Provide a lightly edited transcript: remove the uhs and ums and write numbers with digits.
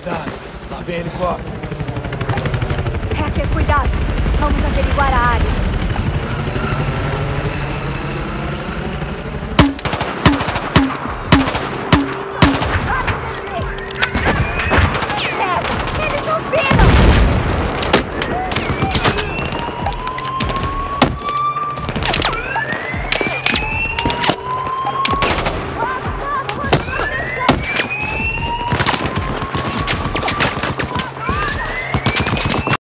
Cuidado, lá vem helicóptero. Hacker, cuidado. Vamos averiguar a área.